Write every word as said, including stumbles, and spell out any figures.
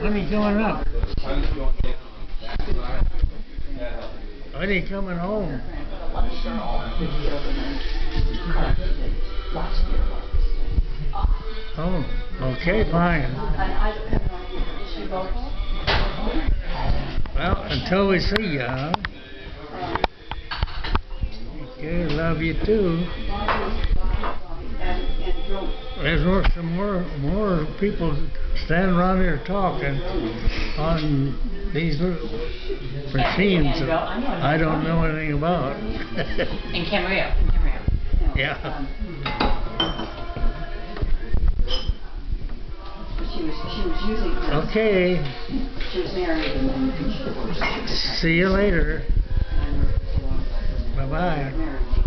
When are you coming up? When are you coming home? Oh, okay, fine. Well, until we see you, huh? Okay, love you too. There's more, some more, more people standing around here talking on these machines that I don't know anything about. In Camarillo. In Camarillo. Yeah. She was, she was using her. Okay. She was married and then she divorced. See you later. Bye-bye.